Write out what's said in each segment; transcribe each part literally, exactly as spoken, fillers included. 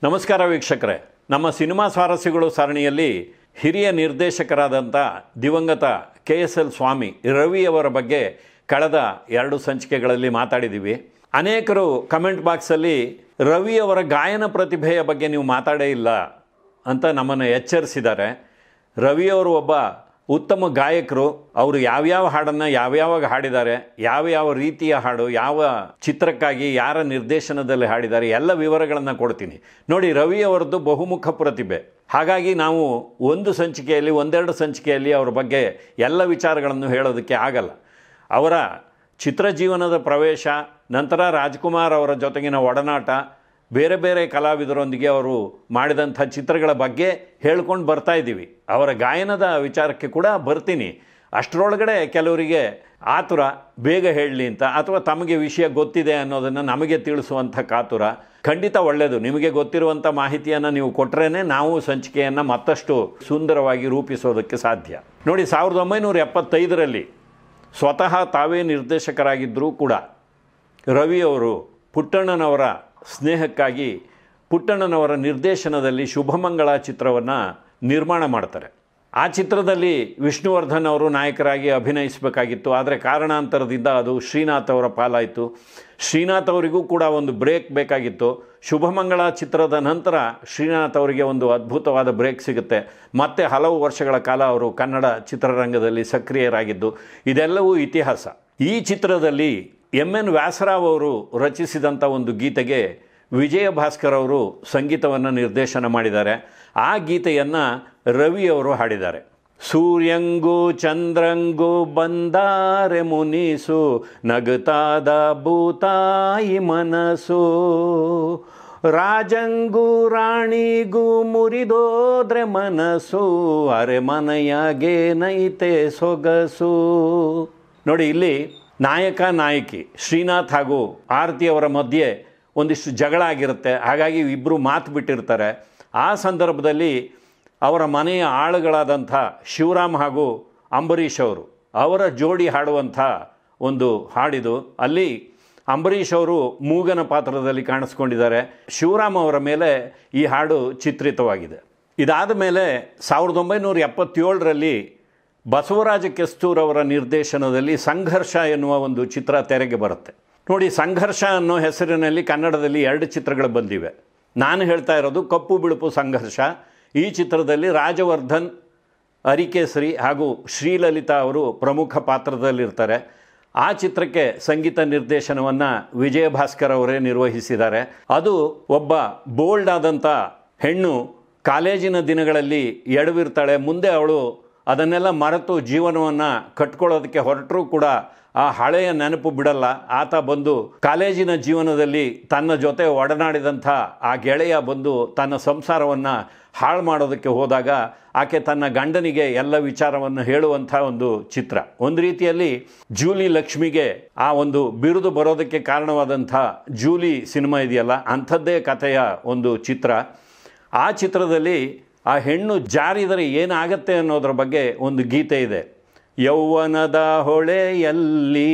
ನಮಸ್ಕಾರ ವೀಕ್ಷಕರೇ, ನಮ್ಮ ಸಿನಿಮಾ ಸ್ವಾರಸ್ಯಗಳು ಸರಣಿಯಲ್ಲಿ ಹಿರಿಯ ನಿರ್ದೇಶಕರಾದಂಥ ದಿವಂಗತ ಕೆ ಎಸ್ ಎಲ್ ಸ್ವಾಮಿ ರವಿಯವರ ಬಗ್ಗೆ ಕಳೆದ ಎರಡು ಸಂಚಿಕೆಗಳಲ್ಲಿ ಮಾತಾಡಿದ್ದೀವಿ. ಅನೇಕರು ಕಮೆಂಟ್ ಬಾಕ್ಸಲ್ಲಿ ರವಿಯವರ ಗಾಯನ ಪ್ರತಿಭೆಯ ಬಗ್ಗೆ ನೀವು ಮಾತಾಡೇ ಇಲ್ಲ ಅಂತ ನಮ್ಮನ್ನು ಎಚ್ಚರಿಸಿದ್ದಾರೆ. ರವಿಯವರು ಒಬ್ಬ ಉತ್ತಮ ಗಾಯಕರು. ಅವರು ಯಾವ್ಯಾವ ಹಾಡನ್ನು ಯಾವ್ಯಾವಾಗ ಹಾಡಿದ್ದಾರೆ, ಯಾವ ಯಾವ ರೀತಿಯ ಹಾಡು, ಯಾವ ಚಿತ್ರಕ್ಕಾಗಿ ಯಾರ ನಿರ್ದೇಶನದಲ್ಲಿ ಹಾಡಿದ್ದಾರೆ, ಎಲ್ಲ ವಿವರಗಳನ್ನು ಕೊಡ್ತೀನಿ. ನೋಡಿ, ರವಿಯವರದ್ದು ಬಹುಮುಖ ಪ್ರತಿಭೆ. ಹಾಗಾಗಿ ನಾವು ಒಂದು ಸಂಚಿಕೆಯಲ್ಲಿ ಒಂದೆರಡು ಸಂಚಿಕೆಯಲ್ಲಿ ಅವರ ಬಗ್ಗೆ ಎಲ್ಲ ವಿಚಾರಗಳನ್ನು ಹೇಳೋದಕ್ಕೆ ಆಗಲ್ಲ. ಅವರ ಚಿತ್ರಜೀವನದ ಪ್ರವೇಶ, ನಂತರ ರಾಜ್ಕುಮಾರ್ ಅವರ ಜೊತೆಗಿನ ಒಡನಾಟ, ಬೇರೆ ಬೇರೆ ಕಲಾವಿದರೊಂದಿಗೆ ಅವರು ಮಾಡಿದಂಥ ಚಿತ್ರಗಳ ಬಗ್ಗೆ ಹೇಳ್ಕೊಂಡು ಬರ್ತಾ ಇದ್ದೀವಿ. ಅವರ ಗಾಯನದ ವಿಚಾರಕ್ಕೆ ಕೂಡ ಬರ್ತೀನಿ. ಅಷ್ಟರೊಳಗಡೆ ಕೆಲವರಿಗೆ ಆತುರ, ಬೇಗ ಹೇಳಲಿ ಅಂತ, ಅಥವಾ ತಮಗೆ ವಿಷಯ ಗೊತ್ತಿದೆ ಅನ್ನೋದನ್ನು ನಮಗೆ ತಿಳಿಸುವಂಥ ಕಾತುರ. ಖಂಡಿತ ಒಳ್ಳೆಯದು. ನಿಮಗೆ ಗೊತ್ತಿರುವಂಥ ಮಾಹಿತಿಯನ್ನು ನೀವು ಕೊಟ್ಟರೆ ನಾವು ಸಂಚಿಕೆಯನ್ನು ಮತ್ತಷ್ಟು ಸುಂದರವಾಗಿ ರೂಪಿಸೋದಕ್ಕೆ ಸಾಧ್ಯ. ನೋಡಿ, ಸಾವಿರದ ಒಂಬೈನೂರ ಎಪ್ಪತ್ತೈದರಲ್ಲಿ ಸ್ವತಃ ತಾವೇ ನಿರ್ದೇಶಕರಾಗಿದ್ದರೂ ಕೂಡ ರವಿಯವರು ಪುಟ್ಟಣ್ಣನವರ ಸ್ನೇಹಕ್ಕಾಗಿ ಪುಟ್ಟಣ್ಣನವರ ನಿರ್ದೇಶನದಲ್ಲಿ ಶುಭಮಂಗಳ ಚಿತ್ರವನ್ನು ನಿರ್ಮಾಣ ಮಾಡ್ತಾರೆ. ಆ ಚಿತ್ರದಲ್ಲಿ ವಿಷ್ಣುವರ್ಧನ್ ಅವರು ನಾಯಕರಾಗಿ ಅಭಿನಯಿಸಬೇಕಾಗಿತ್ತು. ಆದರೆ ಕಾರಣಾಂತರದಿಂದ ಅದು ಶ್ರೀನಾಥ್ ಅವರ ಪಾಲಾಯಿತು. ಶ್ರೀನಾಥ್ ಅವರಿಗೂ ಕೂಡ ಒಂದು ಬ್ರೇಕ್ ಬೇಕಾಗಿತ್ತು. ಶುಭಮಂಗಳ ಚಿತ್ರದ ನಂತರ ಶ್ರೀನಾಥ್ ಅವರಿಗೆ ಒಂದು ಅದ್ಭುತವಾದ ಬ್ರೇಕ್ ಸಿಗುತ್ತೆ. ಮತ್ತೆ ಹಲವು ವರ್ಷಗಳ ಕಾಲ ಅವರು ಕನ್ನಡ ಚಿತ್ರರಂಗದಲ್ಲಿ ಸಕ್ರಿಯರಾಗಿದ್ದು ಇದೆಲ್ಲವೂ ಇತಿಹಾಸ. ಈ ಚಿತ್ರದಲ್ಲಿ ಎಮ್ ಎನ್ ವ್ಯಾಸರಾವ್ ಅವರು ರಚಿಸಿದಂಥ ಒಂದು ಗೀತೆಗೆ ವಿಜಯ ಭಾಸ್ಕರ್ ಅವರು ಸಂಗೀತವನ್ನು ನಿರ್ದೇಶನ ಮಾಡಿದ್ದಾರೆ. ಆ ಗೀತೆಯನ್ನು ರವಿಯವರು ಹಾಡಿದ್ದಾರೆ. ಸೂರ್ಯಂಗೂ ಚಂದ್ರಂಗೂ ಬಂದಾರೆ ಮುನಿಸು, ನಗುತ್ತಾದ ಭೂತಾಯಿ ಮನಸ್ಸು, ರಾಜಂಗೂ ರಾಣಿಗೂ ಮುರಿದೋದ್ರೆ ಮನಸ್ಸು, ಅರೆಮನೆಯಾಗೇನೈತೆ ಸೊಗಸು. ನೋಡಿ, ಇಲ್ಲಿ ನಾಯಕ ನಾಯಕಿ ಶ್ರೀನಾಥ್ ಹಾಗೂ ಆರತಿಯವರ ಮಧ್ಯೆ ಒಂದಿಷ್ಟು ಜಗಳ ಆಗಿರುತ್ತೆ. ಹಾಗಾಗಿ ಇಬ್ಬರು ಮಾತು ಬಿಟ್ಟಿರ್ತಾರೆ. ಆ ಸಂದರ್ಭದಲ್ಲಿ ಅವರ ಮನೆಯ ಆಳುಗಳಾದಂಥ ಶಿವರಾಮ್ ಹಾಗೂ ಅಂಬರೀಷ್ ಅವರು ಅವರ ಜೋಡಿ ಹಾಡುವಂಥ ಒಂದು ಹಾಡಿದು. ಅಲ್ಲಿ ಅಂಬರೀಷ್ ಅವರು ಮೂಗನ ಪಾತ್ರದಲ್ಲಿ ಕಾಣಿಸ್ಕೊಂಡಿದ್ದಾರೆ. ಶಿವರಾಮ್ ಅವರ ಮೇಲೆ ಈ ಹಾಡು ಚಿತ್ರಿತವಾಗಿದೆ. ಇದಾದ ಮೇಲೆ ಸಾವಿರದ ಒಂಬೈನೂರ ಎಪ್ಪತ್ತೇಳರಲ್ಲಿ ಬಸವರಾಜ ಕೆಸ್ತೂರ್ ಅವರ ನಿರ್ದೇಶನದಲ್ಲಿ ಸಂಘರ್ಷ ಎನ್ನುವ ಒಂದು ಚಿತ್ರ ತೆರೆಗೆ ಬರುತ್ತೆ. ನೋಡಿ, ಸಂಘರ್ಷ ಅನ್ನೋ ಹೆಸರಿನಲ್ಲಿ ಕನ್ನಡದಲ್ಲಿ ಎರಡು ಚಿತ್ರಗಳು ಬಂದಿವೆ. ನಾನು ಹೇಳ್ತಾ ಇರೋದು ಕಪ್ಪು ಬಿಳುಪು ಸಂಘರ್ಷ. ಈ ಚಿತ್ರದಲ್ಲಿ ರಾಜವರ್ಧನ್, ಅರಿಕೇಸರಿ ಹಾಗೂ ಶ್ರೀಲಲಿತಾ ಅವರು ಪ್ರಮುಖ ಪಾತ್ರದಲ್ಲಿರ್ತಾರೆ. ಆ ಚಿತ್ರಕ್ಕೆ ಸಂಗೀತ ನಿರ್ದೇಶನವನ್ನು ವಿಜಯ ಭಾಸ್ಕರ್ ಅವರೇ ನಿರ್ವಹಿಸಿದ್ದಾರೆ. ಅದು ಒಬ್ಬ ಬೋಲ್ಡ್ ಆದಂಥ ಹೆಣ್ಣು ಕಾಲೇಜಿನ ದಿನಗಳಲ್ಲಿ ಎಡವಿರ್ತಾಳೆ. ಮುಂದೆ ಅವಳು ಅದನ್ನೆಲ್ಲ ಮರೆತು ಜೀವನವನ್ನು ಕಟ್ಕೊಳ್ಳೋದಕ್ಕೆ ಹೊರಟರೂ ಕೂಡ ಆ ಹಳೆಯ ನೆನಪು ಬಿಡಲ್ಲ. ಆತ ಬಂದು ಕಾಲೇಜಿನ ಜೀವನದಲ್ಲಿ ತನ್ನ ಜೊತೆ ಒಡನಾಡಿದಂಥ ಆ ಗೆಳೆಯ ಬಂದು ತನ್ನ ಸಂಸಾರವನ್ನು ಹಾಳು ಮಾಡೋದಕ್ಕೆ ಹೋದಾಗ ಆಕೆ ತನ್ನ ಗಂಡನಿಗೆ ಎಲ್ಲ ವಿಚಾರವನ್ನು ಹೇಳುವಂಥ ಒಂದು ಚಿತ್ರ. ಒಂದು ರೀತಿಯಲ್ಲಿ ಜೂಲಿ ಲಕ್ಷ್ಮಿಗೆ ಆ ಒಂದು ಬಿರುದು ಬರೋದಕ್ಕೆ ಕಾರಣವಾದಂಥ ಜೂಲಿ ಸಿನಿಮಾ ಇದೆಯಲ್ಲ, ಅಂಥದ್ದೇ ಕಥೆಯ ಒಂದು ಚಿತ್ರ. ಆ ಚಿತ್ರದಲ್ಲಿ ಆ ಹೆಣ್ಣು ಜಾರಿದರೆ ಏನಾಗತ್ತೆ ಅನ್ನೋದ್ರ ಬಗ್ಗೆ ಒಂದು ಗೀತೆ ಇದೆ. ಯೌವನದ ಹೊಳೆಯಲ್ಲಿ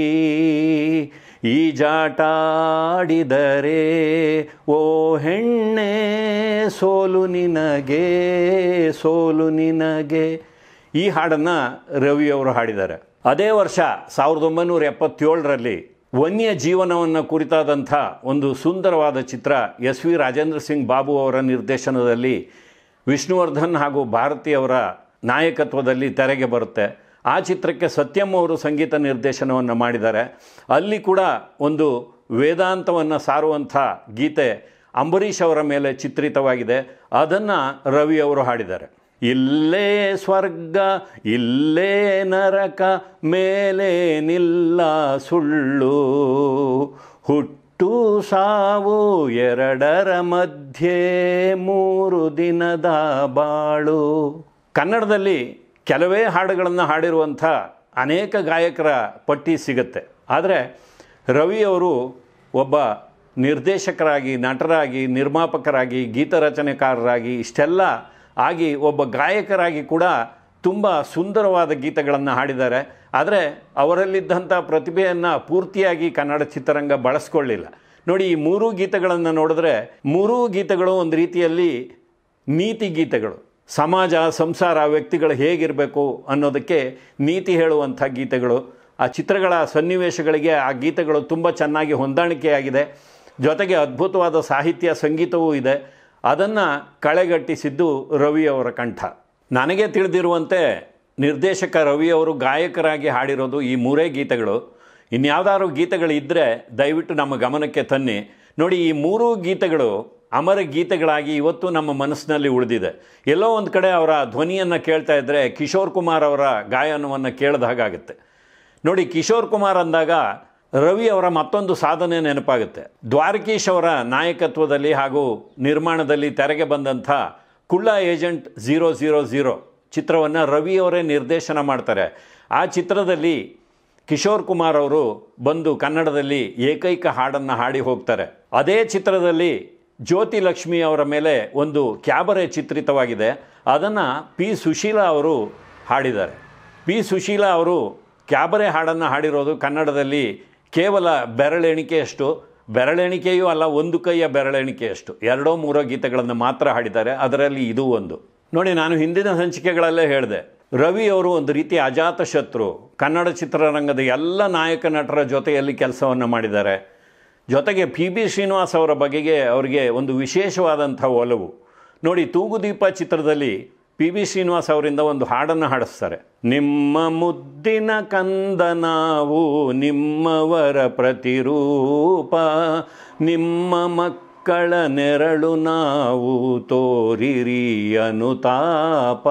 ಈಜಾಟಾಡಿದರೆ ಓ ಹೆಣ್ಣೆ ಸೋಲು ನಿನಗೆ, ಸೋಲು ನಿನಗೆ. ಈ ಹಾಡನ್ನು ರವಿಯವರು ಹಾಡಿದ್ದಾರೆ. ಅದೇ ವರ್ಷ ಸಾವಿರದ ಒಂಬೈನೂರ ಎಪ್ಪತ್ತೇಳರಲ್ಲಿ ವನ್ಯ ಜೀವನವನ್ನು ಕುರಿತಾದಂಥ ಒಂದು ಸುಂದರವಾದ ಚಿತ್ರ ಎಸ್ ವಿ ರಾಜೇಂದ್ರ ಸಿಂಗ್ ಬಾಬು ಅವರ ನಿರ್ದೇಶನದಲ್ಲಿ ವಿಷ್ಣುವರ್ಧನ್ ಹಾಗೂ ಭಾರತಿಯವರ ನಾಯಕತ್ವದಲ್ಲಿ ತೆರೆಗೆ ಬರುತ್ತೆ. ಆ ಚಿತ್ರಕ್ಕೆ ಸತ್ಯಂ ಅವರು ಸಂಗೀತ ನಿರ್ದೇಶನವನ್ನು ಮಾಡಿದ್ದಾರೆ. ಅಲ್ಲಿ ಕೂಡ ಒಂದು ವೇದಾಂತವನ್ನು ಸಾರುವಂಥ ಗೀತೆ ಅಂಬರೀಷ್ ಅವರ ಮೇಲೆ ಚಿತ್ರಿತವಾಗಿದೆ. ಅದನ್ನು ರವಿಯವರು ಹಾಡಿದ್ದಾರೆ. ಇಲ್ಲೇ ಸ್ವರ್ಗ ಇಲ್ಲೇ ನರಕ, ಮೇಲೆ ನಿಲ್ಲ ಸುಳ್ಳು, ಹುಟ್ಟು ಸಾವು ಎರಡರ ಮಧ್ಯೆ ಮೂರು ದಿನದ ಬಾಳು. ಕನ್ನಡದಲ್ಲಿ ಕೆಲವೇ ಹಾಡುಗಳನ್ನು ಹಾಡಿರುವಂಥ ಅನೇಕ ಗಾಯಕರ ಪಟ್ಟಿ ಸಿಗುತ್ತೆ. ಆದರೆ ರವಿಯವರು ಒಬ್ಬ ನಿರ್ದೇಶಕರಾಗಿ, ನಟರಾಗಿ, ನಿರ್ಮಾಪಕರಾಗಿ, ಗೀತರಚನೆಕಾರರಾಗಿ ಇಷ್ಟೆಲ್ಲ ಆಗಿ ಒಬ್ಬ ಗಾಯಕರಾಗಿ ಕೂಡ ತುಂಬ ಸುಂದರವಾದ ಗೀತೆಗಳನ್ನು ಹಾಡಿದ್ದಾರೆ. ಆದರೆ ಅವರಲ್ಲಿದ್ದಂಥ ಪ್ರತಿಭೆಯನ್ನು ಪೂರ್ತಿಯಾಗಿ ಕನ್ನಡ ಚಿತ್ರರಂಗ ಬಳಸ್ಕೊಳ್ಳಿಲ್ಲ. ನೋಡಿ, ಈ ಮೂರೂ ಗೀತೆಗಳನ್ನು ನೋಡಿದ್ರೆ ಮೂರೂ ಗೀತೆಗಳು ಒಂದು ರೀತಿಯಲ್ಲಿ ನೀತಿ ಗೀತೆಗಳು. ಸಮಾಜ, ಸಂಸಾರ, ವ್ಯಕ್ತಿಗಳು ಹೇಗಿರಬೇಕು ಅನ್ನೋದಕ್ಕೆ ನೀತಿ ಹೇಳುವಂಥ ಗೀತೆಗಳು. ಆ ಚಿತ್ರಗಳ ಸನ್ನಿವೇಶಗಳಿಗೆ ಆ ಗೀತೆಗಳು ತುಂಬ ಚೆನ್ನಾಗಿ ಹೊಂದಾಣಿಕೆಯಾಗಿದೆ. ಜೊತೆಗೆ ಅದ್ಭುತವಾದ ಸಾಹಿತ್ಯ, ಸಂಗೀತವೂ ಇದೆ. ಅದನ್ನು ಕಳೆಗಟ್ಟಿಸಿದ್ದು ರವಿಯವರ ಕಂಠ. ನನಗೆ ತಿಳಿದಿರುವಂತೆ ನಿರ್ದೇಶಕ ರವಿಯವರು ಗಾಯಕರಾಗಿ ಹಾಡಿರೋದು ಈ ಮೂರೇ ಗೀತೆಗಳು. ಇನ್ಯಾವುದಾದ್ರು ಗೀತೆಗಳಿದ್ದರೆ ದಯವಿಟ್ಟು ನಮ್ಮ ಗಮನಕ್ಕೆ ತನ್ನಿ. ನೋಡಿ, ಈ ಮೂರೂ ಗೀತೆಗಳು ಅಮರ ಗೀತೆಗಳಾಗಿ ಇವತ್ತು ನಮ್ಮ ಮನಸ್ಸಿನಲ್ಲಿ ಉಳಿದಿದೆ. ಎಲ್ಲೋ ಒಂದು ಕಡೆ ಅವರ ಧ್ವನಿಯನ್ನು ಕೇಳ್ತಾ ಇದ್ದರೆ ಕಿಶೋರ್ ಕುಮಾರ್ ಅವರ ಗಾಯನವನ್ನು ಕೇಳಿದ ಹಾಗಾಗುತ್ತೆ. ನೋಡಿ, ಕಿಶೋರ್ ಕುಮಾರ್ ಅಂದಾಗ ರವಿ ಅವರ ಮತ್ತೊಂದು ಸಾಧನೆ ನೆನಪಾಗುತ್ತೆ. ದ್ವಾರಕೀಶ್ ಅವರ ನಾಯಕತ್ವದಲ್ಲಿ ಹಾಗೂ ನಿರ್ಮಾಣದಲ್ಲಿ ತೆರೆಗೆ ಬಂದಂಥ ಕುಳ್ಳ ಏಜೆಂಟ್ ಝೀರೋ ಝೀರೋ ಝೀರೋ ಚಿತ್ರವನ್ನು ರವಿಯವರೇ ನಿರ್ದೇಶನ ಮಾಡ್ತಾರೆ. ಆ ಚಿತ್ರದಲ್ಲಿ ಕಿಶೋರ್ ಕುಮಾರ್ ಅವರು ಬಂದು ಕನ್ನಡದಲ್ಲಿ ಏಕೈಕ ಹಾಡನ್ನು ಹಾಡಿ ಹೋಗ್ತಾರೆ. ಅದೇ ಚಿತ್ರದಲ್ಲಿ ಜ್ಯೋತಿ ಲಕ್ಷ್ಮಿ ಅವರ ಮೇಲೆ ಒಂದು ಕ್ಯಾಬರೆ ಚಿತ್ರಿತವಾಗಿದೆ. ಅದನ್ನು ಪಿ ಸುಶೀಲಾ ಅವರು ಹಾಡಿದ್ದಾರೆ. ಪಿ ಸುಶೀಲಾ ಅವರು ಕ್ಯಾಬರೆ ಹಾಡನ್ನು ಹಾಡಿರೋದು ಕನ್ನಡದಲ್ಲಿ ಕೇವಲ ಬೆರಳೆಣಿಕೆಯಷ್ಟು, ಬೆರಳೆಣಿಕೆಯೂ ಅಲ್ಲ, ಒಂದು ಕೈಯ ಬೆರಳೆಣಿಕೆಯಷ್ಟು, ಎರಡೋ ಮೂರೋ ಗೀತೆಗಳನ್ನು ಮಾತ್ರ ಹಾಡಿದ್ದಾರೆ. ಅದರಲ್ಲಿ ಇದು ಒಂದು. ನೋಡಿ, ನಾನು ಹಿಂದಿನ ಸಂಚಿಕೆಗಳಲ್ಲೇ ಹೇಳಿದೆ, ರವಿ ಅವರು ಒಂದು ರೀತಿ ಅಜಾತ ಶತ್ರು. ಕನ್ನಡ ಚಿತ್ರರಂಗದ ಎಲ್ಲ ನಾಯಕ ನಟರ ಜೊತೆಯಲ್ಲಿ ಕೆಲಸವನ್ನು ಮಾಡಿದ್ದಾರೆ. ಜೊತೆಗೆ ಪಿ ಬಿ ಶ್ರೀನಿವಾಸ್ ಅವರ ಬಗೆಗೆ ಅವರಿಗೆ ಒಂದು ವಿಶೇಷವಾದಂಥ ಒಲವು. ನೋಡಿ, ತೂಗುದೀಪ ಚಿತ್ರದಲ್ಲಿ ಪಿ ಬಿ ಶ್ರೀನಿವಾಸ್ ಅವರಿಂದ ಒಂದು ಹಾಡನ್ನು ಹಾಡಿಸ್ತಾರೆ. ನಿಮ್ಮ ಮುದ್ದಿನ ಕಂದ ನಾವು, ನಿಮ್ಮವರ ಪ್ರತಿರೂಪ, ನಿಮ್ಮ ಮಕ್ಕಳ ನೆರಳು ನಾವು, ತೋರಿರಿ ಅನುತಾಪ.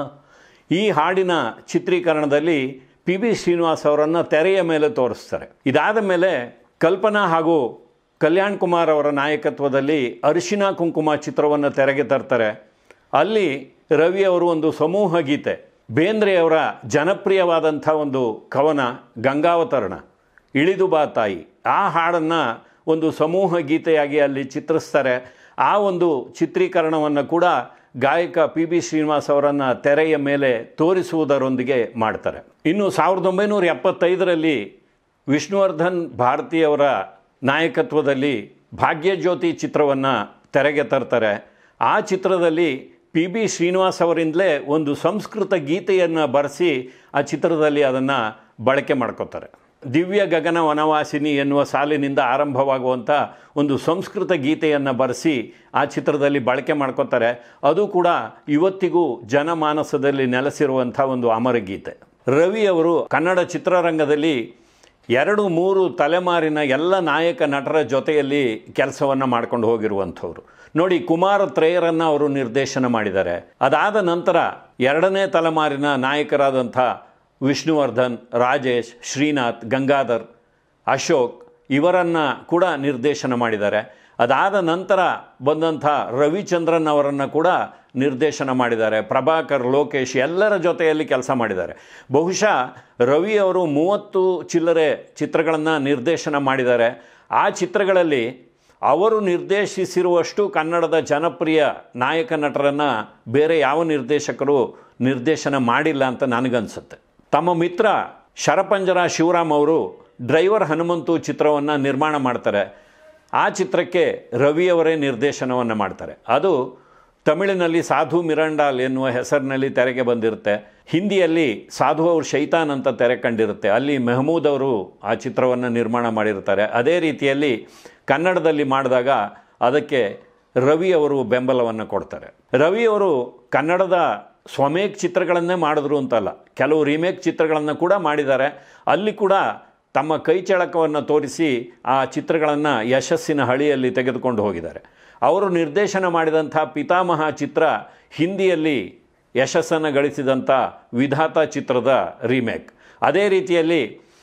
ಈ ಹಾಡಿನ ಚಿತ್ರೀಕರಣದಲ್ಲಿ ಪಿ ಬಿ ಶ್ರೀನಿವಾಸ್ ಅವರನ್ನು ತೆರೆಯ ಮೇಲೆ ತೋರಿಸ್ತಾರೆ. ಇದಾದ ಮೇಲೆ ಕಲ್ಪನಾ ಹಾಗೂ ಕಲ್ಯಾಣ್ ಕುಮಾರ್ ಅವರ ನಾಯಕತ್ವದಲ್ಲಿ ಅರಿಶಿನ ಕುಂಕುಮ ಚಿತ್ರವನ್ನು ತೆರೆಗೆ ತರ್ತಾರೆ. ಅಲ್ಲಿ ರವಿ ಅವರು ಒಂದು ಸಮೂಹ ಗೀತೆ, ಬೇಂದ್ರೆಯವರ ಜನಪ್ರಿಯವಾದಂಥ ಒಂದು ಕವನ ಗಂಗಾವತರಣ, ಇಳಿದು ಬಾ ತಾಯಿ, ಆ ಹಾಡನ್ನು ಒಂದು ಸಮೂಹ ಗೀತೆಯಾಗಿ ಅಲ್ಲಿ ಚಿತ್ರಿಸ್ತಾರೆ. ಆ ಒಂದು ಚಿತ್ರೀಕರಣವನ್ನು ಕೂಡ ಗಾಯಕ ಪಿ ಬಿ ಶ್ರೀನಿವಾಸ್ ಅವರನ್ನು ತೆರೆಯ ಮೇಲೆ ತೋರಿಸುವುದರೊಂದಿಗೆ ಮಾಡ್ತಾರೆ. ಇನ್ನು ಸಾವಿರದ ಒಂಬೈನೂರ ಎಪ್ಪತ್ತೈದರಲ್ಲಿ ವಿಷ್ಣುವರ್ಧನ್ ಭಾರತಿಯವರ ನಾಯಕತ್ವದಲ್ಲಿ ಭಾಗ್ಯಜ್ಯೋತಿ ಚಿತ್ರವನ್ನು ತೆರೆಗೆ ತರ್ತಾರೆ. ಆ ಚಿತ್ರದಲ್ಲಿ ಪಿ ಬಿ ಶ್ರೀನಿವಾಸ್ ಅವರಿಂದಲೇ ಒಂದು ಸಂಸ್ಕೃತ ಗೀತೆಯನ್ನು ಬರೆಸಿ ಆ ಚಿತ್ರದಲ್ಲಿ ಅದನ್ನು ಬಳಕೆ ಮಾಡ್ಕೋತಾರೆ. ದಿವ್ಯ ಗಗನ ವನವಾಸಿನಿ ಎನ್ನುವ ಸಾಲಿನಿಂದ ಆರಂಭವಾಗುವಂಥ ಒಂದು ಸಂಸ್ಕೃತ ಗೀತೆಯನ್ನು ಬರೆಸಿ ಆ ಚಿತ್ರದಲ್ಲಿ ಬಳಕೆ ಮಾಡ್ಕೋತಾರೆ. ಅದು ಕೂಡ ಇವತ್ತಿಗೂ ಜನಮಾನಸದಲ್ಲಿ ನೆಲೆಸಿರುವಂಥ ಒಂದು ಅಮರ ಗೀತೆ. ರವಿ ಅವರು ಕನ್ನಡ ಚಿತ್ರರಂಗದಲ್ಲಿ ಎರಡು ಮೂರು ತಲೆಮಾರಿನ ಎಲ್ಲ ನಾಯಕ ನಟರ ಜೊತೆಯಲ್ಲಿ ಕೆಲಸವನ್ನು ಮಾಡ್ಕೊಂಡು ಹೋಗಿರುವಂಥವ್ರು. ನೋಡಿ, ಕುಮಾರ ತ್ರಯರನ್ನು ಅವರು ನಿರ್ದೇಶನ ಮಾಡಿದ್ದಾರೆ. ಅದಾದ ನಂತರ ಎರಡನೇ ತಲೆಮಾರಿನ ನಾಯಕರಾದಂಥ ವಿಷ್ಣುವರ್ಧನ್, ರಾಜೇಶ್, ಶ್ರೀನಾಥ್, ಗಂಗಾಧರ್, ಅಶೋಕ್ ಇವರನ್ನು ಕೂಡ ನಿರ್ದೇಶನ ಮಾಡಿದ್ದಾರೆ. ಅದಾದ ನಂತರ ಬಂದಂಥ ರವಿಚಂದ್ರನ್ ಅವರನ್ನು ಕೂಡ ನಿರ್ದೇಶನ ಮಾಡಿದ್ದಾರೆ. ಪ್ರಭಾಕರ್, ಲೋಕೇಶ್ ಎಲ್ಲರ ಜೊತೆಯಲ್ಲಿ ಕೆಲಸ ಮಾಡಿದ್ದಾರೆ. ಬಹುಶಃ ರವಿ ಅವರು ಮೂವತ್ತು ಚಿಲ್ಲರೆ ಚಿತ್ರಗಳನ್ನು ನಿರ್ದೇಶನ ಮಾಡಿದ್ದಾರೆ. ಆ ಚಿತ್ರಗಳಲ್ಲಿ ಅವರು ನಿರ್ದೇಶಿಸಿರುವಷ್ಟು ಕನ್ನಡದ ಜನಪ್ರಿಯ ನಾಯಕ ನಟರನ್ನು ಬೇರೆ ಯಾವ ನಿರ್ದೇಶಕರು ನಿರ್ದೇಶನ ಮಾಡಿಲ್ಲ ಅಂತ ನನಗನ್ಸುತ್ತೆ. ತಮ್ಮ ಮಿತ್ರ ಶರಪಂಜರ ಶಿವರಾಮ್ ಅವರು ಡ್ರೈವರ್ ಹನುಮಂತು ಚಿತ್ರವನ್ನು ನಿರ್ಮಾಣ ಮಾಡ್ತಾರೆ. ಆ ಚಿತ್ರಕ್ಕೆ ರವಿಯವರೇ ನಿರ್ದೇಶನವನ್ನು ಮಾಡ್ತಾರೆ. ಅದು ತಮಿಳಿನಲ್ಲಿ ಸಾಧು ಮಿರಾಂಡಾಲ್ ಎನ್ನುವ ಹೆಸರಿನಲ್ಲಿ ತೆರೆಗೆ ಬಂದಿರುತ್ತೆ. ಹಿಂದಿಯಲ್ಲಿ ಸಾಧು ಅವರು ಶೈತಾನ್ ಅಂತ ತೆರೆ ಕಂಡಿರುತ್ತೆ. ಅಲ್ಲಿ ಮೆಹಮೂದ್ ಅವರು ಆ ಚಿತ್ರವನ್ನು ನಿರ್ಮಾಣ ಮಾಡಿರ್ತಾರೆ. ಅದೇ ರೀತಿಯಲ್ಲಿ ಕನ್ನಡದಲ್ಲಿ ಮಾಡಿದಾಗ ಅದಕ್ಕೆ ರವಿ ಅವರು ಬೆಂಬಲವನ್ನು ಕೊಡ್ತಾರೆ. ರವಿ ಅವರು ಕನ್ನಡದ ಸ್ವಮೇಕ್ ಚಿತ್ರಗಳನ್ನೇ ಮಾಡಿದ್ರು ಅಂತಲ್ಲ, ಕೆಲವು ರೀಮೇಕ್ ಚಿತ್ರಗಳನ್ನು ಕೂಡ ಮಾಡಿದ್ದಾರೆ. ಅಲ್ಲಿ ಕೂಡ ತಮ್ಮ ಕೈ ಚಳಕವನ್ನು ತೋರಿಸಿ ಆ ಚಿತ್ರಗಳನ್ನು ಯಶಸ್ಸಿನ ಹಳಿಯಲ್ಲಿ ತೆಗೆದುಕೊಂಡು ಹೋಗಿದ್ದಾರೆ. ಅವರು ನಿರ್ದೇಶನ ಮಾಡಿದಂಥ ಪಿತಾಮಹ ಚಿತ್ರ ಹಿಂದಿಯಲ್ಲಿ ಯಶಸ್ಸನ್ನು ಗಳಿಸಿದಂಥ ವಿಧಾತ ಚಿತ್ರದ ರೀಮೇಕ್. ಅದೇ ರೀತಿಯಲ್ಲಿ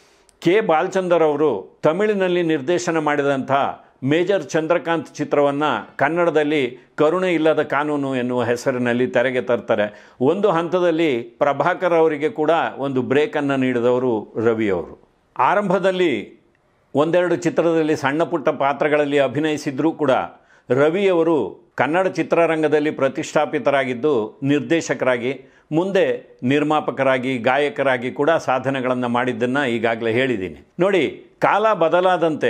ಕೆ ಬಾಲಚಂದರ್ ಅವರು ತಮಿಳಿನಲ್ಲಿ ನಿರ್ದೇಶನ ಮಾಡಿದಂಥ ಮೇಜರ್ ಚಂದ್ರಕಾಂತ್ ಚಿತ್ರವನ್ನು ಕನ್ನಡದಲ್ಲಿ ಕರುಣೆ ಇಲ್ಲದ ಕಾನೂನು ಎನ್ನುವ ಹೆಸರಿನಲ್ಲಿ ತೆರೆಗೆ ತರ್ತಾರೆ. ಒಂದು ಹಂತದಲ್ಲಿ ಪ್ರಭಾಕರ್ ಅವರಿಗೆ ಕೂಡ ಒಂದು ಬ್ರೇಕನ್ನು ನೀಡಿದವರು ರವಿಯವರು. ಆರಂಭದಲ್ಲಿ ಒಂದೆರಡು ಚಿತ್ರದಲ್ಲಿ ಸಣ್ಣ ಪುಟ್ಟ ಪಾತ್ರಗಳಲ್ಲಿ ಅಭಿನಯಿಸಿದ್ರೂ ಕೂಡ ರವಿಯವರು ಕನ್ನಡ ಚಿತ್ರರಂಗದಲ್ಲಿ ಪ್ರತಿಷ್ಠಾಪಿತರಾಗಿದ್ದು ನಿರ್ದೇಶಕರಾಗಿ, ಮುಂದೆ ನಿರ್ಮಾಪಕರಾಗಿ, ಗಾಯಕರಾಗಿ ಕೂಡ ಸಾಧನೆಗಳನ್ನು ಮಾಡಿದ್ದನ್ನು ಈಗಾಗಲೇ ಹೇಳಿದ್ದೀನಿ. ನೋಡಿ, ಕಾಲ ಬದಲಾದಂತೆ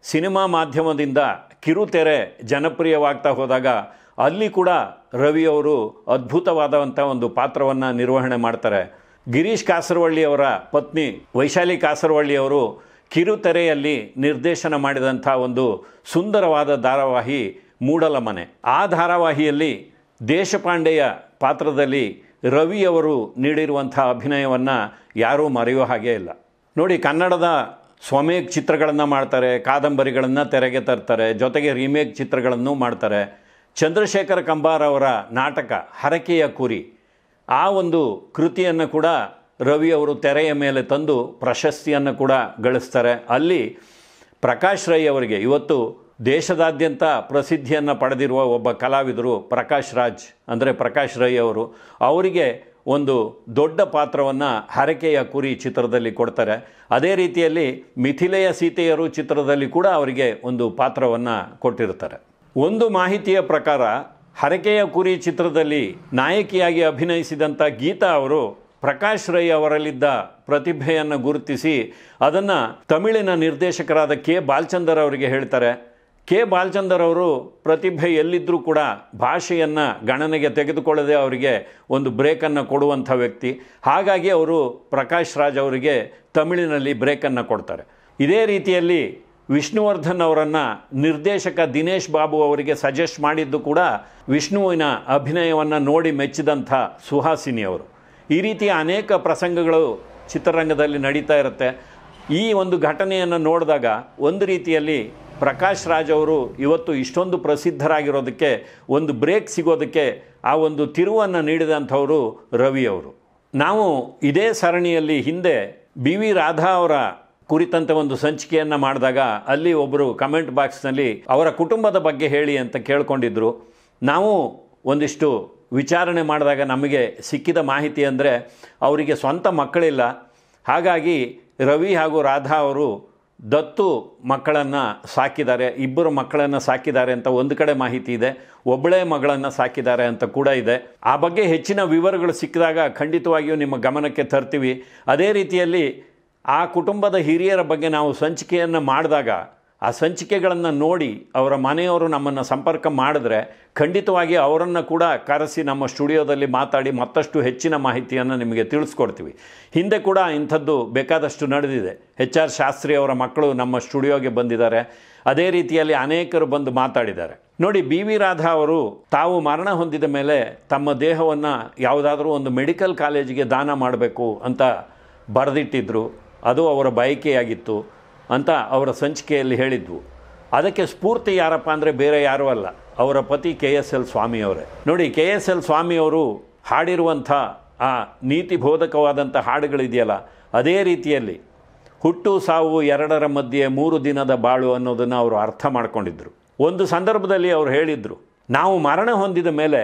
ಸಿನಿಮಾ ಮಾಧ್ಯಮದಿಂದ ಕಿರುತೆರೆ ಜನಪ್ರಿಯವಾಗ್ತಾ ಹೋದಾಗ ಅಲ್ಲಿ ಕೂಡ ರವಿಯವರು ಅದ್ಭುತವಾದಂಥ ಒಂದು ಪಾತ್ರವನ್ನು ನಿರ್ವಹಣೆ ಮಾಡ್ತಾರೆ. ಗಿರೀಶ್ ಕಾಸರವಳ್ಳಿಯವರ ಪತ್ನಿ ವೈಶಾಲಿ ಕಾಸರವಳ್ಳಿಯವರು ಕಿರುತೆರೆಯಲ್ಲಿ ನಿರ್ದೇಶನ ಮಾಡಿದಂಥ ಒಂದು ಸುಂದರವಾದ ಧಾರಾವಾಹಿ ಮೂಡಲಮನೆ. ಆ ಧಾರಾವಾಹಿಯಲ್ಲಿ ದೇಶಪಾಂಡೆಯ ಪಾತ್ರದಲ್ಲಿ ರವಿಯವರು ನೀಡಿರುವಂಥ ಅಭಿನಯವನ್ನು ಯಾರೂ ಮರೆಯೋ ಹಾಗೇ ಇಲ್ಲ. ನೋಡಿ, ಕನ್ನಡದ ಸ್ವಮೇಕ್ ಚಿತ್ರಗಳನ್ನು ಮಾಡ್ತಾರೆ, ಕಾದಂಬರಿಗಳನ್ನು ತೆರೆಗೆ ತರ್ತಾರೆ, ಜೊತೆಗೆ ರೀಮೇಕ್ ಚಿತ್ರಗಳನ್ನು ಮಾಡ್ತಾರೆ. ಚಂದ್ರಶೇಖರ ಕಂಬಾರ ಅವರ ನಾಟಕ ಹರಕೆಯ ಕುರಿ, ಆ ಒಂದು ಕೃತಿಯನ್ನು ಕೂಡ ರವಿಯವರು ತೆರೆಯ ಮೇಲೆ ತಂದು ಪ್ರಶಸ್ತಿಯನ್ನು ಕೂಡ ಗಳಿಸ್ತಾರೆ. ಅಲ್ಲಿ ಪ್ರಕಾಶ್ ರೈ ಅವರಿಗೆ, ಇವತ್ತು ದೇಶದಾದ್ಯಂತ ಪ್ರಸಿದ್ಧಿಯನ್ನು ಪಡೆದಿರುವ ಒಬ್ಬ ಕಲಾವಿದರು ಪ್ರಕಾಶ್ ರಾಜ್ ಅಂದರೆ ಪ್ರಕಾಶ್ ರೈ ಅವರು, ಅವರಿಗೆ ಒಂದು ದೊಡ್ಡ ಪಾತ್ರವನ್ನು ಹರಕೆಯ ಕುರಿ ಚಿತ್ರದಲ್ಲಿ ಕೊಡ್ತಾರೆ. ಅದೇ ರೀತಿಯಲ್ಲಿ ಮಿಥಿಲೆಯ ಸೀತೆಯರು ಚಿತ್ರದಲ್ಲಿ ಕೂಡ ಅವರಿಗೆ ಒಂದು ಪಾತ್ರವನ್ನು ಕೊಟ್ಟಿರ್ತಾರೆ. ಒಂದು ಮಾಹಿತಿಯ ಪ್ರಕಾರ ಹರಕೆಯ ಕುರಿ ಚಿತ್ರದಲ್ಲಿ ನಾಯಕಿಯಾಗಿ ಅಭಿನಯಿಸಿದಂಥ ಗೀತಾ ಅವರು ಪ್ರಕಾಶ್ ರೈ ಅವರಲ್ಲಿದ್ದ ಪ್ರತಿಭೆಯನ್ನು ಗುರುತಿಸಿ ಅದನ್ನು ತಮಿಳಿನ ನಿರ್ದೇಶಕರಾದ ಕೆ ಬಾಲಚಂದರ್ ಅವರಿಗೆ ಹೇಳ್ತಾರೆ. ಕೆ ಬಾಲಚಂದರ್ ಅವರು ಪ್ರತಿಭೆ ಎಲ್ಲಿದ್ದರೂ ಕೂಡ ಭಾಷೆಯನ್ನು ಗಣನೆಗೆ ತೆಗೆದುಕೊಳ್ಳದೆ ಅವರಿಗೆ ಒಂದು ಬ್ರೇಕನ್ನು ಕೊಡುವಂಥ ವ್ಯಕ್ತಿ. ಹಾಗಾಗಿ ಅವರು ಪ್ರಕಾಶ್ ರಾಜ್ ಅವರಿಗೆ ತಮಿಳಿನಲ್ಲಿ ಬ್ರೇಕನ್ನು ಕೊಡ್ತಾರೆ. ಇದೇ ರೀತಿಯಲ್ಲಿ ವಿಷ್ಣುವರ್ಧನ್ ಅವರನ್ನು ನಿರ್ದೇಶಕ ದಿನೇಶ್ ಬಾಬು ಅವರಿಗೆ ಸಜೆಸ್ಟ್ ಮಾಡಿದ್ದು ಕೂಡ ವಿಷ್ಣುವಿನ ಅಭಿನಯವನ್ನು ನೋಡಿ ಮೆಚ್ಚಿದಂಥ ಸುಹಾಸಿನಿ ಅವರು. ಈ ರೀತಿಯ ಅನೇಕ ಪ್ರಸಂಗಗಳು ಚಿತ್ರರಂಗದಲ್ಲಿ ನಡೀತಾ ಇರುತ್ತೆ. ಈ ಒಂದು ಘಟನೆಯನ್ನು ನೋಡಿದಾಗ ಒಂದು ರೀತಿಯಲ್ಲಿ ಪ್ರಕಾಶ್ ರಾಜ್ ಅವರು ಇವತ್ತು ಇಷ್ಟೊಂದು ಪ್ರಸಿದ್ಧರಾಗಿರೋದಕ್ಕೆ ಒಂದು ಬ್ರೇಕ್ ಸಿಗೋದಕ್ಕೆ ಆ ಒಂದು ತಿರುವನ್ನು ನೀಡಿದಂಥವರು ರವಿಯವರು. ನಾವು ಇದೇ ಸರಣಿಯಲ್ಲಿ ಹಿಂದೆ ಬಿ ವಿ ರಾಧಾ ಅವರ ಕುರಿತಂತೆ ಒಂದು ಸಂಚಿಕೆಯನ್ನು ಮಾಡಿದಾಗ ಅಲ್ಲಿ ಒಬ್ಬರು ಕಮೆಂಟ್ ಬಾಕ್ಸ್ನಲ್ಲಿ ಅವರ ಕುಟುಂಬದ ಬಗ್ಗೆ ಹೇಳಿ ಅಂತ ಕೇಳ್ಕೊಂಡಿದ್ರು. ನಾವು ಒಂದಿಷ್ಟು ವಿಚಾರಣೆ ಮಾಡಿದಾಗ ನಮಗೆ ಸಿಕ್ಕಿದ ಮಾಹಿತಿ ಅಂದರೆ ಅವರಿಗೆ ಸ್ವಂತ ಮಕ್ಕಳಿಲ್ಲ. ಹಾಗಾಗಿ ರವಿ ಹಾಗೂ ರಾಧಾ ಅವರು ದತ್ತು ಮಕ್ಕಳನ್ನು ಸಾಕಿದ್ದಾರೆ, ಇಬ್ಬರು ಮಕ್ಕಳನ್ನು ಸಾಕಿದ್ದಾರೆ ಅಂತ ಒಂದು ಕಡೆ ಮಾಹಿತಿ ಇದೆ. ಒಬ್ಬಳೇ ಮಗಳನ್ನು ಸಾಕಿದ್ದಾರೆ ಅಂತ ಕೂಡ ಇದೆ. ಆ ಬಗ್ಗೆ ಹೆಚ್ಚಿನ ವಿವರಗಳು ಸಿಕ್ಕಿದಾಗ ಖಂಡಿತವಾಗಿಯೂ ನಿಮ್ಮ ಗಮನಕ್ಕೆ ತರ್ತೀವಿ. ಅದೇ ರೀತಿಯಲ್ಲಿ ಆ ಕುಟುಂಬದ ಹಿರಿಯರ ಬಗ್ಗೆ ನಾವು ಸಂಚಿಕೆಯನ್ನು ಮಾಡಿದಾಗ ಆ ಸಂಚಿಕೆಗಳನ್ನು ನೋಡಿ ಅವರ ಮನೆಯವರು ನಮ್ಮನ್ನು ಸಂಪರ್ಕ ಮಾಡಿದ್ರೆ ಖಂಡಿತವಾಗಿ ಅವರನ್ನು ಕೂಡ ಕರೆಸಿ ನಮ್ಮ ಸ್ಟುಡಿಯೋದಲ್ಲಿ ಮಾತಾಡಿ ಮತ್ತಷ್ಟು ಹೆಚ್ಚಿನ ಮಾಹಿತಿಯನ್ನು ನಿಮಗೆ ತಿಳಿಸ್ಕೊಡ್ತೀವಿ. ಹಿಂದೆ ಕೂಡ ಇಂಥದ್ದು ಬೇಕಾದಷ್ಟು ನಡೆದಿದೆ. ಎಚ್ ಆರ್ ಶಾಸ್ತ್ರಿ ಅವರ ಮಕ್ಕಳು ನಮ್ಮ ಸ್ಟುಡಿಯೋಗೆ ಬಂದಿದ್ದಾರೆ. ಅದೇ ರೀತಿಯಲ್ಲಿ ಅನೇಕರು ಬಂದು ಮಾತಾಡಿದ್ದಾರೆ. ನೋಡಿ, ಬಿ ವಿ ರಾಧಾ ಅವರು ತಾವು ಮರಣ ಹೊಂದಿದ ಮೇಲೆ ತಮ್ಮ ದೇಹವನ್ನು ಯಾವುದಾದ್ರೂ ಒಂದು ಮೆಡಿಕಲ್ ಕಾಲೇಜಿಗೆ ದಾನ ಮಾಡಬೇಕು ಅಂತ ಬರೆದಿಟ್ಟಿದ್ರು. ಅದು ಅವರ ಬಯಕೆಯಾಗಿತ್ತು ಅಂತ ಅವರ ಸಂಚಿಕೆಯಲ್ಲಿ ಹೇಳಿದ್ವು. ಅದಕ್ಕೆ ಸ್ಫೂರ್ತಿ ಯಾರಪ್ಪ ಅಂದರೆ ಬೇರೆ ಯಾರೂ ಅಲ್ಲ, ಅವರ ಪತಿ ಕೆ ಎಸ್ ಎಲ್ ಸ್ವಾಮಿಯವರೇ. ನೋಡಿ, ಕೆ ಎಸ್ ಎಲ್ ಸ್ವಾಮಿಯವರು ಹಾಡಿರುವಂಥ ಆ ನೀತಿ ಬೋಧಕವಾದಂಥ ಹಾಡುಗಳಿದೆಯಲ್ಲ, ಅದೇ ರೀತಿಯಲ್ಲಿ ಹುಟ್ಟು ಸಾವು ಎರಡರ ಮಧ್ಯೆ ಮೂರು ದಿನದ ಬಾಳು ಅನ್ನೋದನ್ನು ಅವರು ಅರ್ಥ ಮಾಡ್ಕೊಂಡಿದ್ರು. ಒಂದು ಸಂದರ್ಭದಲ್ಲಿ ಅವರು ಹೇಳಿದರು, ನಾವು ಮರಣ ಹೊಂದಿದ ಮೇಲೆ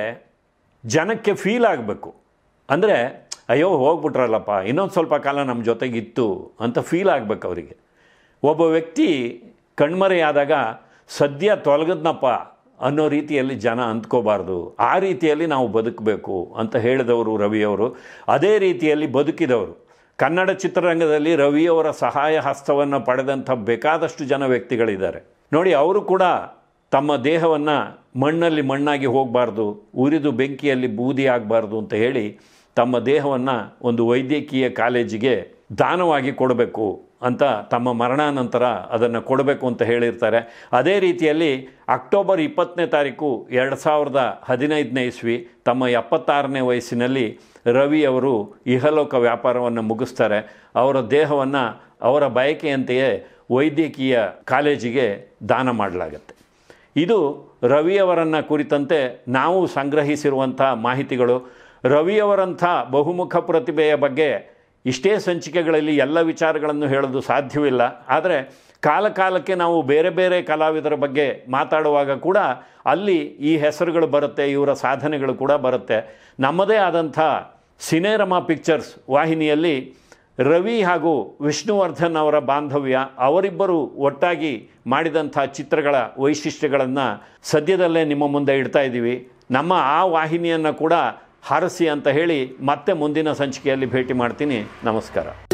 ಜನಕ್ಕೆ ಫೀಲ್ ಆಗಬೇಕು, ಅಂದರೆ ಅಯ್ಯೋ ಹೋಗ್ಬಿಟ್ರಲ್ಲಪ್ಪ, ಇನ್ನೊಂದು ಸ್ವಲ್ಪ ಕಾಲ ನಮ್ಮ ಜೊತೆಗಿತ್ತು ಅಂತ ಫೀಲ್ ಆಗಬೇಕು ಅವರಿಗೆ. ಒಬ್ಬ ವ್ಯಕ್ತಿ ಕಣ್ಮರೆಯಾದಾಗ ಸದ್ಯ ತೊಲಗದ್ನಪ್ಪ ಅನ್ನೋ ರೀತಿಯಲ್ಲಿ ಜನ ಅಂದ್ಕೋಬಾರ್ದು, ಆ ರೀತಿಯಲ್ಲಿ ನಾವು ಬದುಕಬೇಕು ಅಂತ ಹೇಳಿದವರು ರವಿಯವರು. ಅದೇ ರೀತಿಯಲ್ಲಿ ಬದುಕಿದವರು. ಕನ್ನಡ ಚಿತ್ರರಂಗದಲ್ಲಿ ರವಿಯವರ ಸಹಾಯ ಹಸ್ತವನ್ನು ಪಡೆದಂಥ ಬೇಕಾದಷ್ಟು ಜನ ವ್ಯಕ್ತಿಗಳಿದ್ದಾರೆ. ನೋಡಿ, ಅವರು ಕೂಡ ತಮ್ಮ ದೇಹವನ್ನು ಮಣ್ಣಲ್ಲಿ ಮಣ್ಣಾಗಿ ಹೋಗಬಾರ್ದು, ಉರಿದು ಬೆಂಕಿಯಲ್ಲಿ ಬೂದಿ ಆಗಬಾರ್ದು ಅಂತ ಹೇಳಿ ತಮ್ಮ ದೇಹವನ್ನು ಒಂದು ವೈದ್ಯಕೀಯ ಕಾಲೇಜಿಗೆ ದಾನವಾಗಿ ಕೊಡಬೇಕು ಅಂತ ತಮ್ಮ ಮರಣಾನಂತರ ಅದನ್ನು ಕೊಡಬೇಕು ಅಂತ ಹೇಳಿರ್ತಾರೆ. ಅದೇ ರೀತಿಯಲ್ಲಿ ಅಕ್ಟೋಬರ್ ಇಪ್ಪತ್ತನೇ ತಾರೀಕು ಎರಡು ಸಾವಿರದ ಹದಿನೈದನೇ ಇಸ್ವಿ ತಮ್ಮ ಎಪ್ಪತ್ತಾರನೇ ವಯಸ್ಸಿನಲ್ಲಿ ರವಿ ಅವರು ಇಹಲೋಕ ವ್ಯಾಪಾರವನ್ನು ಮುಗಿಸ್ತಾರೆ. ಅವರ ದೇಹವನ್ನು ಅವರ ಬಯಕೆಯಂತೆಯೇ ವೈದ್ಯಕೀಯ ಕಾಲೇಜಿಗೆ ದಾನ ಮಾಡಲಾಗತ್ತೆ. ಇದು ರವಿಯವರನ್ನು ಕುರಿತಂತೆ ನಾವು ಸಂಗ್ರಹಿಸಿರುವಂಥ ಮಾಹಿತಿಗಳು. ರವಿಯವರಂಥ ಬಹುಮುಖ ಪ್ರತಿಭೆಯ ಬಗ್ಗೆ ಇಷ್ಟೇ ಸಂಚಿಕೆಗಳಲ್ಲಿ ಎಲ್ಲ ವಿಚಾರಗಳನ್ನು ಹೇಳೋದು ಸಾಧ್ಯವಿಲ್ಲ. ಆದರೆ ಕಾಲ ಕಾಲಕ್ಕೆ ನಾವು ಬೇರೆ ಬೇರೆ ಕಲಾವಿದರ ಬಗ್ಗೆ ಮಾತಾಡುವಾಗ ಕೂಡ ಅಲ್ಲಿ ಈ ಹೆಸರುಗಳು ಬರುತ್ತೆ, ಇವರ ಸಾಧನೆಗಳು ಕೂಡ ಬರುತ್ತೆ. ನಮ್ಮದೇ ಆದಂಥ ಸಿನೆರಮಾ ಪಿಕ್ಚರ್ಸ್ ವಾಹಿನಿಯಲ್ಲಿ ರವಿ ಹಾಗೂ ವಿಷ್ಣುವರ್ಧನ್ ಅವರ ಬಾಂಧವ್ಯ, ಅವರಿಬ್ಬರು ಒಟ್ಟಾಗಿ ಮಾಡಿದಂಥ ಚಿತ್ರಗಳ ವೈಶಿಷ್ಟ್ಯಗಳನ್ನು ಸದ್ಯದಲ್ಲೇ ನಿಮ್ಮ ಮುಂದೆ ಇಡ್ತಾ ಇದ್ದೀವಿ. ನಮ್ಮ ಆ ವಾಹಿನಿಯನ್ನು ಕೂಡ ಹರಸಿ ಅಂತ ಹೇಳಿ ಮತ್ತೆ ಮುಂದಿನ ಸಂಚಿಕೆಯಲ್ಲಿ ಭೇಟಿ ಮಾಡ್ತೀನಿ. ನಮಸ್ಕಾರ.